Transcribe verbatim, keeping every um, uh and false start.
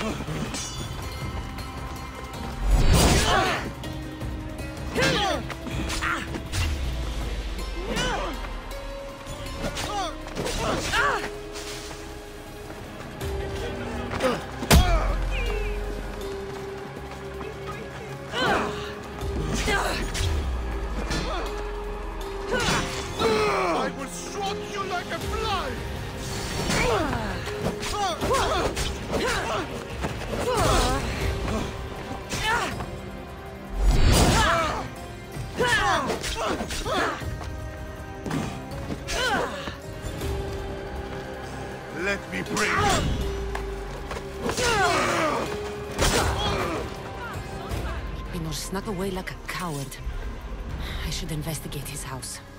I will swat you like a fly! Let me bring Pinor snuck away like a coward. I should investigate his house.